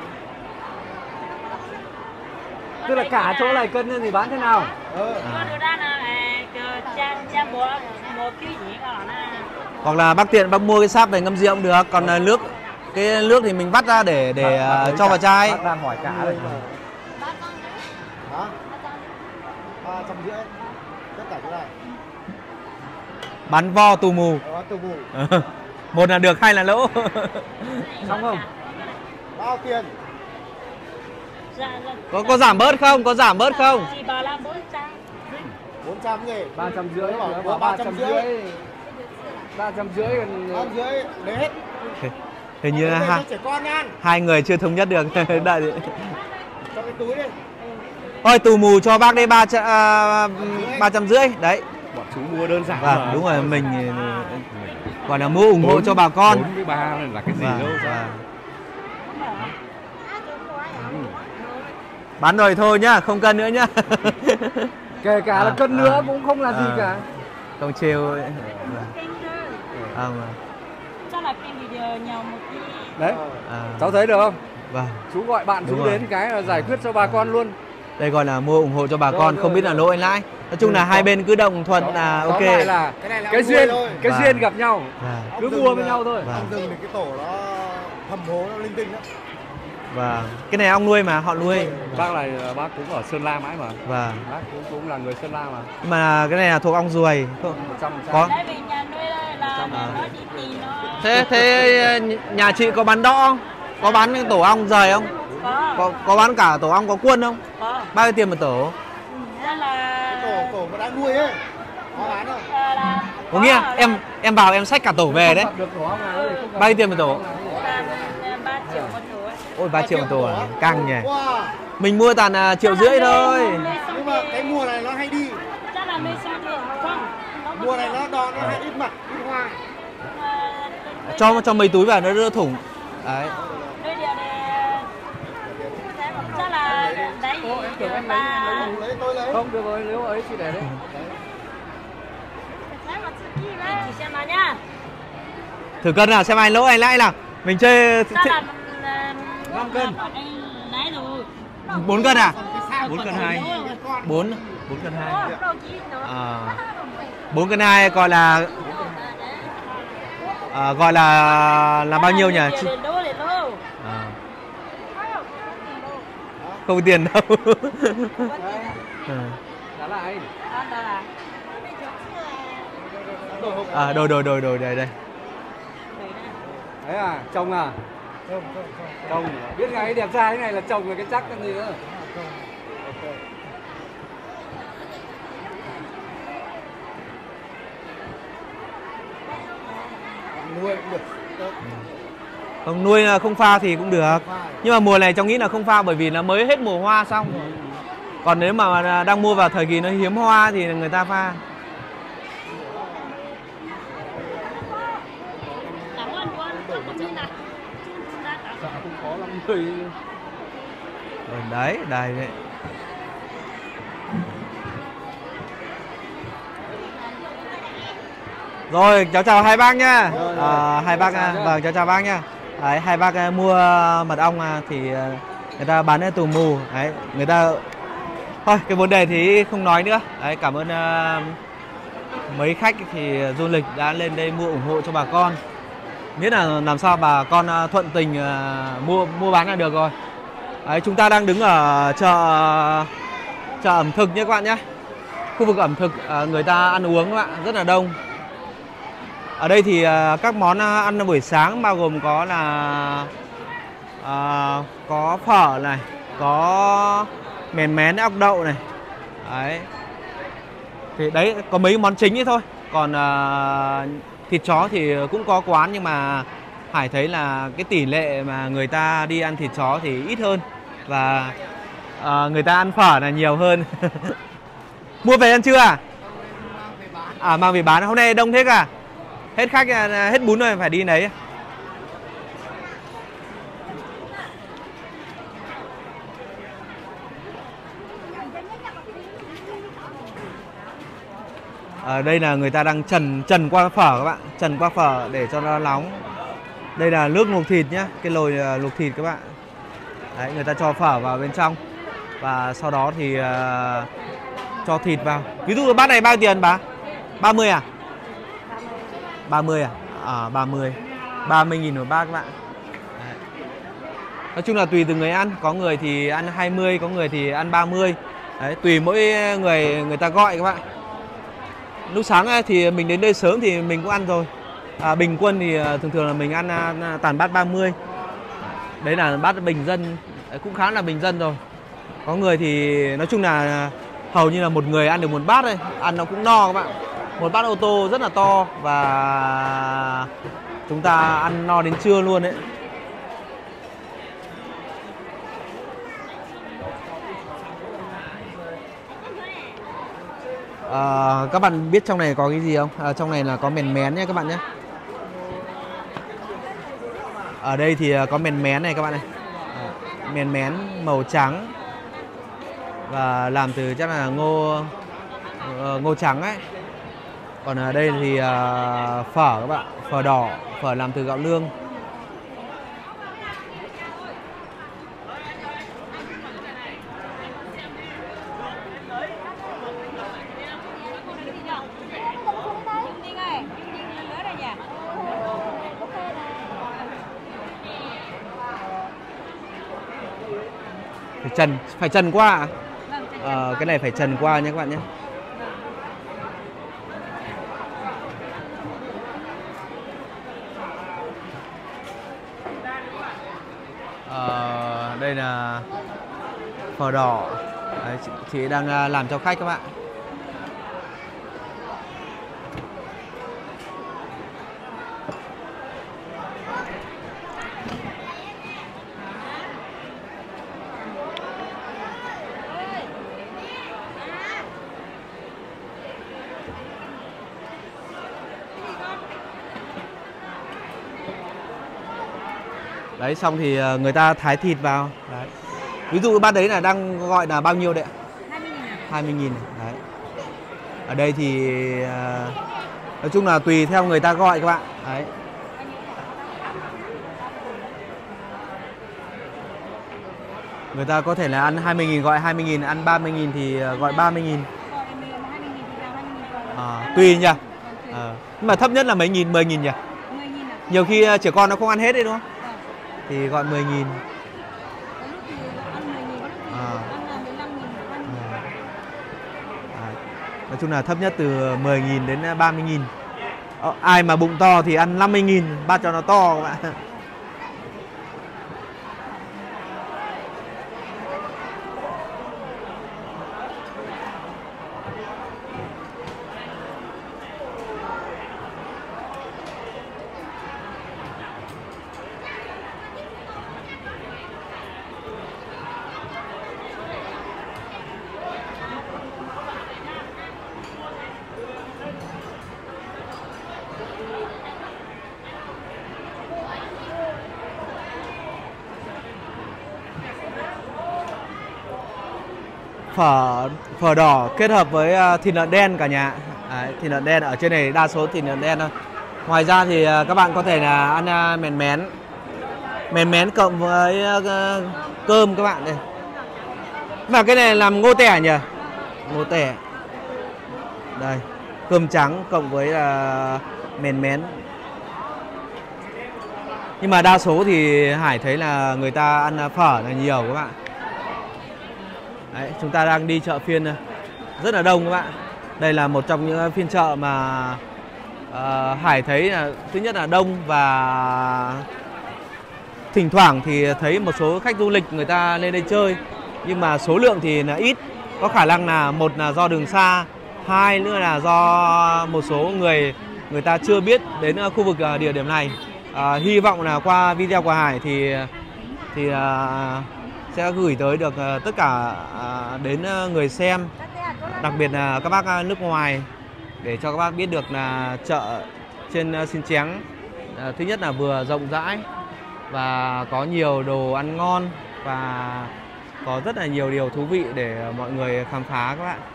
Tức là cả chỗ này cân thì bán thế nào? Hoặc là bác tiện bác mua cái sáp về ngâm rượu cũng được. Còn à, nước cái nước thì mình vắt ra để để à, bác cho vào chai. Bác đang hỏi cả đây. Hả? ba trăm rưỡi tất cả chỗ này. Bán vo tù mù. Đó, tù mù. Một là được, hai là lỗ. Xong không? Bao tiền? Có có giảm bớt không? Có giảm bớt không? Chị bảo là bốn trăm. bốn trăm gì? ba trăm rưỡi, Có ba trăm rưỡi. ba trăm rưỡi còn ba trăm rưỡi lấy hết. Hình như là hai, trẻ con ăn. hai người chưa thống nhất được. Đợi đi. Cho cái túi đi. Thôi tù mù cho bác đây ba trăm ba trăm rưỡi đấy. bọn chú mua đơn giản. Vâng, đúng rồi, mình gọi là mua ủng hộ cho bà con. bốn mươi ba là cái gì Vâng, đâu vâng. Bán rồi thôi nhá, không cân nữa nhá. Kể cả à, là cân à, nữa cũng không là à, gì cả. Không trêu. À, Chắc là kem thì nhiều một tí. Đấy, à, cháu thấy được không? vâng. Chú gọi bạn Đúng chú rồi. đến cái là giải quyết cho bà con luôn. Đây gọi là mua ủng hộ cho bà Rồi, con, rồi, không biết là rồi. lỗ hay lãi. Nói chung là hai bên cứ đồng thuận là ok. Tóm lại là Cái này là cái ông duyên, nuôi thôi. cái Vâng. duyên gặp nhau. Vâng, Cứ Ông mua rừng với là- nhau thôi. Vâng. Ông rừng thì cái tổ nó hầm hố nó linh tinh đó. vâng. Cái này ông nuôi mà, họ nuôi. Bác này bác cũng ở Sơn La mãi mà. Vâng. Bác cũng cũng là người Sơn La mà. Nhưng mà cái này là thuộc ong ruồi. Không- một trăm phần trăm. Có. Đấy vì nhà nuôi đây là À. nó đi tìm nó. Thế thế nhà chị có bán đõ không? Có bán cái tổ ong rời không? Có. Có có bán cả tổ ong có quân không? Có. Bao nhiêu tiền một tổ? Đây là Tổ tổ mà đang nuôi ấy. Có bán không? là, là Có nghĩa em em vào em xách cả tổ về đấy. Được tổ ong nào thì không cần. Bao nhiêu tiền một tổ? là ba triệu một tổ ấy. Ôi ba triệu một tổ à? Căng nhỉ. Wow. Mình mua toàn là triệu rưỡi thôi. Nhưng mà cái mùa này nó hay đi. Chắc là mấy xong thì không. Mùa này nó đòn nó hay ít mặt, ít hoa. Cho cho mấy túi vào nó đưa thủng. Đấy. Nuôi điều này chắc là đấy tưởng anh ba. Lấy tôi lấy. Không được rồi, nếu ấy chị để đấy. Chị xem nào nhá. Thử cân nào xem ai lỗ ai lãi nào. Mình chơi Chắc là năm cân. Đấy rồi. bốn cân à? bốn cân hai. bốn bốn cân hai. Đâu chỉ nữa. À, bốn cân hai gọi là à, gọi là là bao nhiêu nhỉ? Chị- Đến đô, đến đô. À. Không có tiền đâu. À. Giá lại. Ăn đó là. À, đồ đồ đồ đồ đây đây. Đấy à, chồng à? Không, không, không. Chồng. Biết ngay đẹp trai thế này là chồng rồi cái chắc cái gì nữa. Ok. Nuôi cũng được. Tốt. Không nuôi là không pha thì cũng được. Nhưng mà mùa này cháu nghĩ là không pha bởi vì nó mới hết mùa hoa xong. Còn nếu mà đang mua vào thời kỳ nó hiếm hoa thì người ta pha. Cảm ơn cô. Cảm ơn là. Dạ cũng có lắm người. Ở đấy, đây đấy. Rồi, cháu chào hai bác nhá. Rồi, rồi. À, hai bác, Chào nhá. vâng, cháu chào bác nhá. Đấy, hai bác à, mua mật ong à, thì à, người ta bán ở tù mù. Đấy, người ta... Thôi, cái vấn đề thì không nói nữa. Đấy, cảm ơn à, mấy khách thì du lịch đã lên đây mua ủng hộ cho bà con. Miễn là làm sao bà con à, thuận tình à, mua mua bán là được rồi. Đấy, chúng ta đang đứng ở chợ chợ ẩm thực nhé các bạn nhé. Khu vực ẩm thực à, người ta ăn uống các bạn rất là đông. Ở đây thì à, các món ăn buổi sáng bao gồm có là à, có phở này, có mèn mén ốc đậu này. Đấy. Thì đấy có mấy món chính ấy thôi. Còn à, thịt chó thì cũng có quán nhưng mà Hải thấy là cái tỷ lệ mà người ta đi ăn thịt chó thì ít hơn và à, người ta ăn phở là nhiều hơn. Mua về ăn chưa à? À mang về bán. Hôm nay đông thế cả. Hết khách, hết bún rồi phải đi lấy. Ở đây là người ta đang trần trần qua phở các bạn, trần qua phở để cho nó nóng. Đây là nước luộc thịt nhá, cái nồi luộc thịt các bạn. Đấy, người ta cho phở vào bên trong và sau đó thì uh, cho thịt vào. Ví dụ bát này bao tiền bà? ba mươi à? ba mươi à? À ba mươi. ba mươi nghìn một bát các bạn. Đấy. Nói chung là tùy từng người ăn, có người thì ăn hai mươi, có người thì ăn ba mươi. Đấy, tùy mỗi người người ta gọi các bạn. Lúc sáng thì mình đến đây sớm thì mình cũng ăn rồi. À, bình quân thì thường thường là mình ăn, ăn toàn bát ba mươi. Đấy là bát bình dân, cũng khá là bình dân rồi. Có người thì nói chung là hầu như là một người ăn được một bát thôi, ăn nó cũng no các bạn. Một bát ô tô rất là to và chúng ta ăn no đến trưa luôn đấy. À, các bạn biết trong này có cái gì không? À, trong này là có mèn mén nhé các bạn nhé. Ở đây thì có mèn mén này các bạn này. À, mèn mén màu trắng và làm từ chắc là ngô uh, ngô trắng ấy. Còn ở đây thì uh, phở các bạn, phở đỏ, phở làm từ gạo lương. Phải trần, phải trần qua à? Ờ, cái này phải trần qua nhé các bạn nhé. Ờ, đây là phở đỏ. Đấy, chị, chị đang làm cho khách các bạn. Đấy, xong thì người ta thái thịt vào. Đấy. Ví dụ bát đấy là đang gọi là bao nhiêu đấy ạ? hai mươi nghìn. Đấy. Ở đây thì nói chung là tùy theo người ta gọi các bạn. Đấy. Người ta có thể là ăn hai mươi nghìn gọi hai mươi nghìn, ăn ba mươi nghìn thì gọi ba mươi nghìn. À, tùy nhỉ. À, nhưng mà thấp nhất là mấy nghìn, mười nghìn nhỉ? Nhiều khi trẻ con nó không ăn hết đấy đúng không? Thì gọi mười nghìn. À. À. À. Nói chung là thấp nhất từ mười nghìn đến ba mươi nghìn. Ờ, ai mà bụng to thì ăn năm mươi nghìn, bát cho nó to các bạn. phở phở đỏ kết hợp với à, thịt lợn đen cả nhà. Đấy, thịt lợn đen ở trên này đa số thịt lợn đen thôi. Ngoài ra thì à, các bạn có thể là ăn à, mèn mén, mèn mén cộng với à, cơm các bạn đây. Và cái này làm ngô tẻ nhỉ? Ngô tẻ. Đây, cơm trắng cộng với à, mèn mén. Nhưng mà đa số thì Hải thấy là người ta ăn phở là nhiều các bạn. Đấy, chúng ta đang đi chợ phiên rất là đông các bạn. Đây là một trong những phiên chợ mà uh, Hải thấy là thứ nhất là đông và thỉnh thoảng thì thấy một số khách du lịch người ta lên đây chơi. Nhưng mà số lượng thì là ít. Có khả năng là một là do đường xa, hai nữa là do một số người người ta chưa biết đến khu vực địa điểm này. À, hy vọng là qua video của Hải thì thì à, sẽ gửi tới được à, tất cả à, đến người xem, đặc biệt là các bác nước ngoài, để cho các bác biết được là chợ trên Xin Chén à, thứ nhất là vừa rộng rãi và có nhiều đồ ăn ngon và có rất là nhiều điều thú vị để mọi người khám phá các bạn.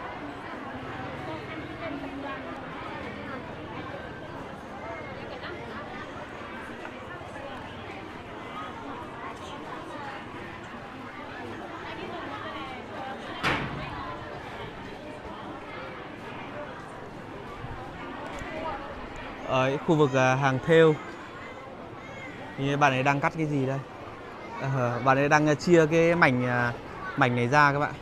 Ở khu vực hàng thêu thì bạn ấy đang cắt cái gì đây? À, bạn ấy đang chia cái mảnh mảnh này ra các bạn.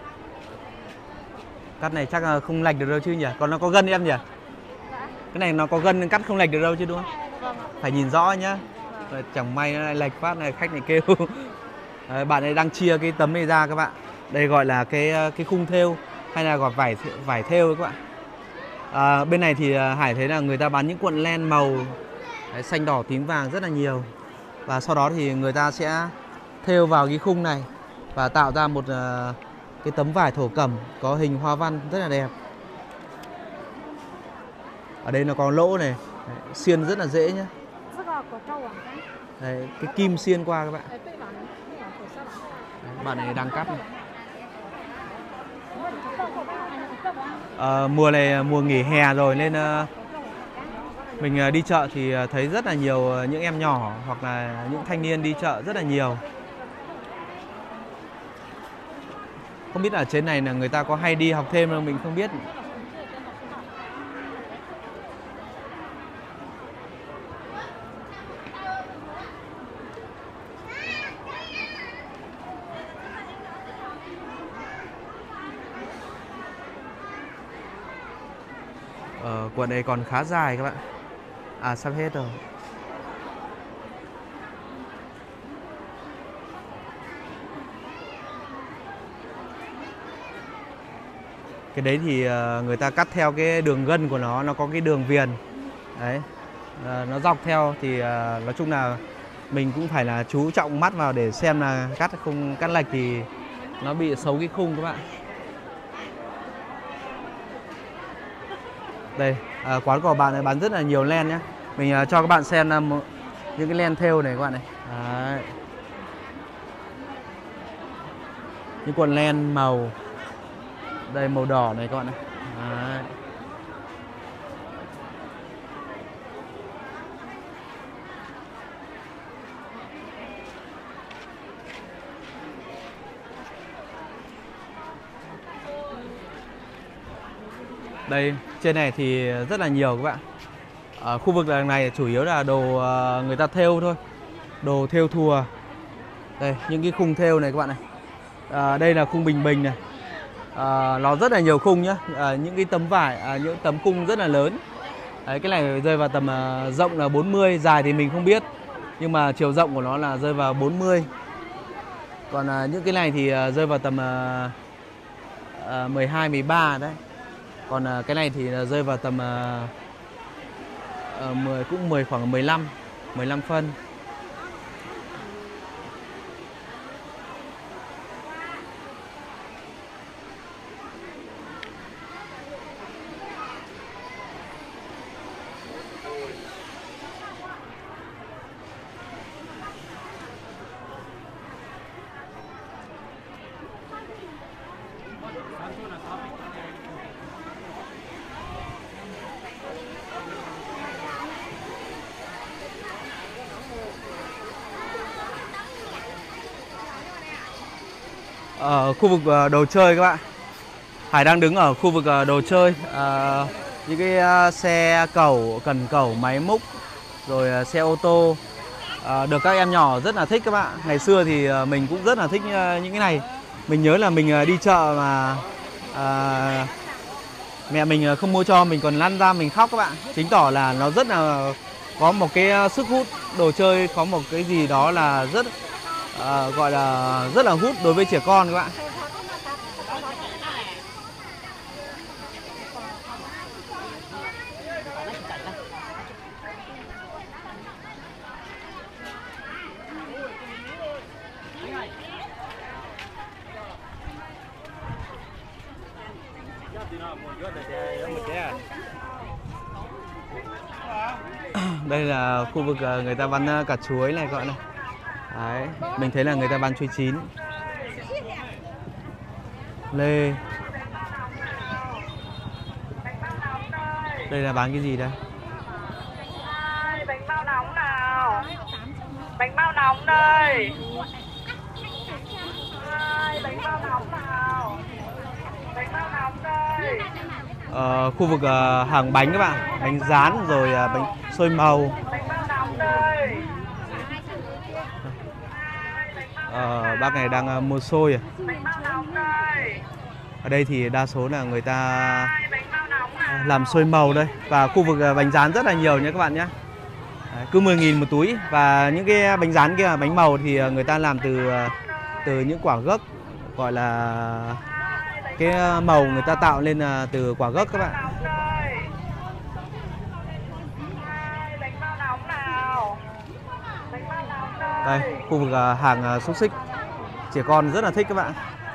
Cắt này chắc là không lệch được đâu chứ nhỉ? Còn nó có gân em nhỉ? Cái này nó có gân cắt không lệch được đâu chứ đúng không? Phải nhìn rõ nhá. Chẳng may nó lại lệch phát này khách này kêu. Đấy, bạn ấy đang chia cái tấm này ra các bạn. Đây gọi là cái cái khung thêu hay là gọi vải vải thêu các bạn. À, bên này thì Hải thấy là người ta bán những cuộn len màu đấy, xanh đỏ tím vàng rất là nhiều. Và sau đó thì người ta sẽ thêu vào cái khung này và tạo ra một uh, cái tấm vải thổ cẩm có hình hoa văn rất là đẹp. Ở đây nó có lỗ này, đấy, xiên rất là dễ nhé. Đấy, cái kim xiên qua các bạn. Đấy, bạn này đang cắt này. À, mùa này mùa nghỉ hè rồi nên uh, mình uh, đi chợ thì uh, thấy rất là nhiều uh, những em nhỏ hoặc là những thanh niên đi chợ rất là nhiều. Không biết ở trên này là người ta có hay đi học thêm không mình không biết. Ờ, quần này còn khá dài các bạn. À sắp hết rồi. Cái đấy thì người ta cắt theo cái đường gân của nó, nó có cái đường viền. Đấy. À, nó dọc theo thì nói chung là mình cũng phải là chú trọng mắt vào để xem là cắt không cắt lệch thì nó bị xấu cái khung các bạn. Đây, à, quán của bạn này bán rất là nhiều len nhé. Mình à, cho các bạn xem là một, những cái len thêu này các bạn này. Đấy. Những cuộn len màu. Đây màu đỏ này các bạn này. Đấy. Đây, trên này thì rất là nhiều các bạn. Ở khu vực này chủ yếu là đồ người ta thêu thôi. Đồ thêu thùa. Đây, những cái khung thêu này các bạn này. À, đây là khung bình bình này. À, nó rất là nhiều khung nhá. À, những cái tấm vải, à, những tấm khung rất là lớn. Đấy, cái này rơi vào tầm à, rộng là bốn mươi, dài thì mình không biết. Nhưng mà chiều rộng của nó là rơi vào bốn mươi. Còn à, những cái này thì à, rơi vào tầm à, à, mười hai, mười ba đấy. Còn à, cái này thì rơi vào tầm à, à, mười, cũng mười khoảng mười lăm, mười lăm phân. Ở khu vực đồ chơi các bạn, Hải đang đứng ở khu vực đồ chơi, à, những cái xe cẩu, cần cẩu, máy múc, rồi xe ô tô, à, được các em nhỏ rất là thích các bạn. Ngày xưa thì mình cũng rất là thích những cái này. Mình nhớ là mình đi chợ mà à, mẹ mình không mua cho, mình còn lăn ra mình khóc các bạn. Chứng tỏ là nó rất là có một cái sức hút, đồ chơi có một cái gì đó là rất à, gọi là rất là hút đối với trẻ con các bạn. Đây là khu vực người ta bán cà chuối này các bạn này. Đấy, mình thấy là người ta bán chuối chín, lê. Đây là bán cái gì đây? Bánh bao nóng nào. Bánh bao nóng đây. Bánh bao nóng nào. Bánh bao nóng đây. Ờ, khu vực uh, hàng bánh các bạn, bánh rán rồi uh, bánh xôi màu. Bánh bao nóng đây. Ờ, bác này đang uh, mua xôi à? Bánh bao nóng đây. Ở đây thì đa số là người ta làm xôi màu đây. Và khu vực uh, bánh rán rất là nhiều nhé các bạn nhé. Đấy, cứ mười nghìn một túi. Và những cái bánh rán kia, bánh màu thì uh, người ta làm từ uh, từ những quả gấc, gọi là cái màu người ta tạo lên uh, từ quả gấc các bạn. Đây, khu vực uh, hàng uh, xúc xích, trẻ con rất là thích các bạn.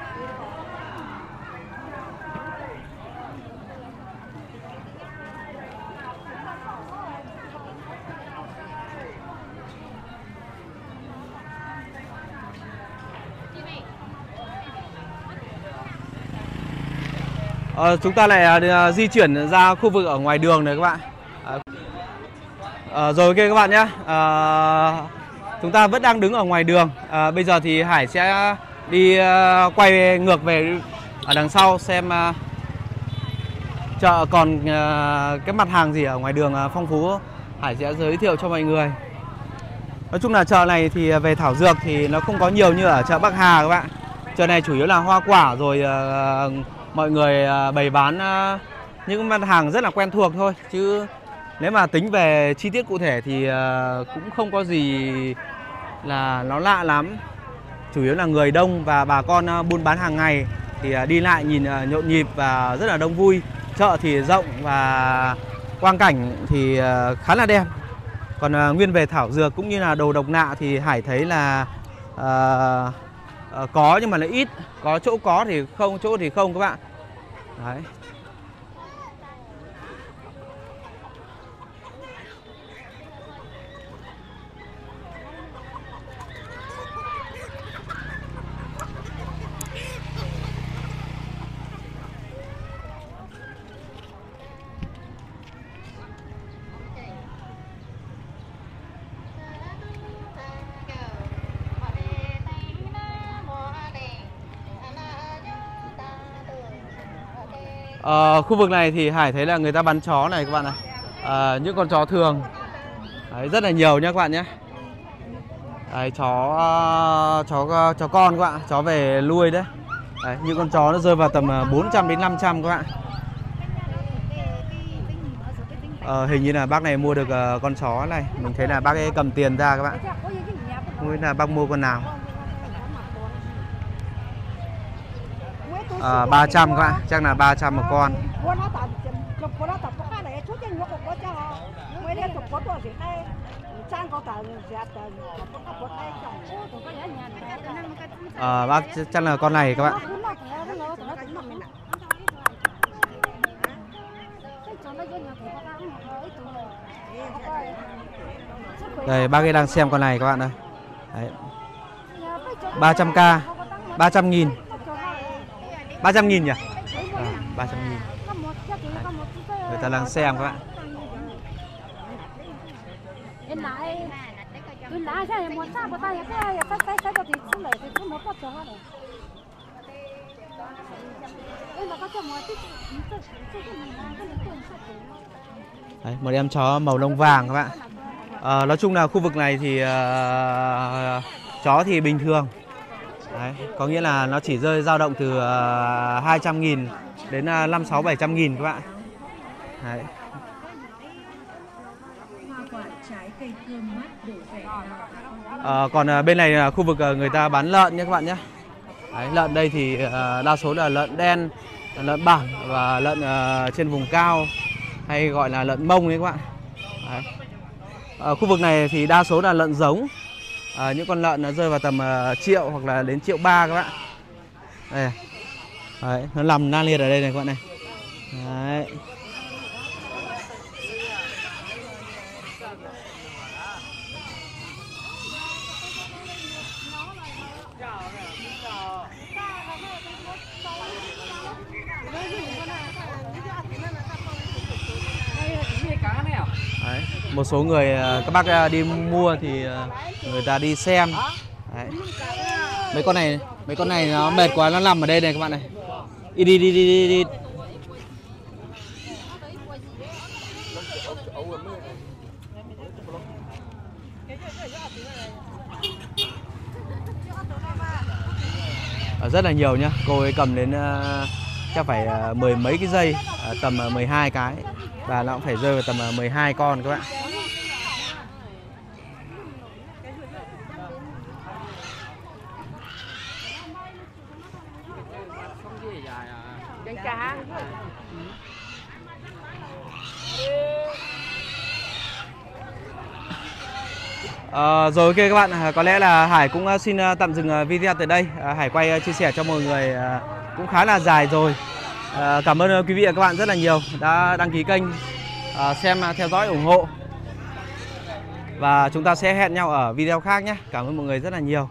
Ờ, chúng ta lại uh, di chuyển ra khu vực ở ngoài đường này các bạn. Uh, uh, rồi ok các bạn nhé. Uh, chúng ta vẫn đang đứng ở ngoài đường. Uh, bây giờ thì Hải sẽ đi uh, quay ngược về ở đằng sau xem uh, chợ còn uh, cái mặt hàng gì ở ngoài đường uh, phong phú. Hải sẽ giới thiệu cho mọi người. Nói chung là chợ này thì về thảo dược thì nó không có nhiều như ở chợ Bắc Hà các bạn. Chợ này chủ yếu là hoa quả rồi uh, mọi người bày bán những mặt hàng rất là quen thuộc thôi. Chứ nếu mà tính về chi tiết cụ thể thì cũng không có gì là nó lạ lắm. Chủ yếu là người đông và bà con buôn bán hàng ngày thì đi lại nhìn nhộn nhịp và rất là đông vui. Chợ thì rộng và quang cảnh thì khá là đẹp. Còn nguyên về thảo dược cũng như là đồ độc lạ thì Hải thấy là uh, uh, có nhưng mà là ít. Có chỗ có thì không, chỗ thì không các bạn. Đấy. Ờ, khu vực này thì Hải thấy là người ta bán chó này các bạn này. À, những con chó thường. Đấy, rất là nhiều nhé các bạn nhé. Đấy, chó chó chó con các bạn, chó về nuôi đấy. Đấy, những con chó nó rơi vào tầm bốn trăm đến năm trăm các bạn. Ờ, hình như là bác này mua được uh, con chó này. Mình thấy là bác ấy cầm tiền ra các bạn. Không biết là bác mua con nào. À, ba trăm các bạn, chắc là ba trăm một con. À, bác chắc là con này các bạn. Đây, bác ấy đang xem con này các bạn ơi. Đấy. ba trăm k, ba trăm nghìn. ba trăm nghìn nhỉ? ba trăm nghìn. Có một chiếc thì có một chiếc. Người ta đang xem các bạn. Em lại em lại cái một sao một tay cái cái cái cái cái thì xuống lại thì có một cái chỗ này. Em là có cho một tí. Đấy, một em chó màu lông vàng các bạn. À, nói chung là khu vực này thì uh, chó thì bình thường. Đấy, có nghĩa là nó chỉ rơi dao động từ uh, hai trăm nghìn đến uh, năm sáu bảy trăm nghìn các bạn. Đấy. À, còn uh, bên này là khu vực uh, người ta bán lợn nhé các bạn nhé. Đấy, lợn đây thì uh, đa số là lợn đen, lợn bản và lợn uh, trên vùng cao hay gọi là lợn mông đấy các bạn. Đấy. Ở khu vực này thì đa số là lợn giống. À, những con lợn nó rơi vào tầm uh, triệu hoặc là đến triệu ba các bạn. Đây. Đấy, nó nằm la liệt ở đây này các bạn này. Đấy. Đấy, một số người các bác đi mua thì người ta đi xem. Đấy. Mấy con này mấy con này nó mệt quá, nó nằm ở đây này các bạn này. Đi đi đi đi đi. Rất là nhiều nhá. Cô ấy cầm đến uh, chắc phải uh, mười mấy cái dây, uh, tầm uh, mười hai cái. Và nó cũng phải rơi vào tầm uh, mười hai con các bạn. À, rồi ok các bạn, có lẽ là Hải cũng xin tạm dừng video tại đây. à, Hải quay chia sẻ cho mọi người à, cũng khá là dài rồi. à, Cảm ơn quý vị và các bạn rất là nhiều đã đăng ký kênh, à, xem, theo dõi, ủng hộ. Và chúng ta sẽ hẹn nhau ở video khác nhé. Cảm ơn mọi người rất là nhiều.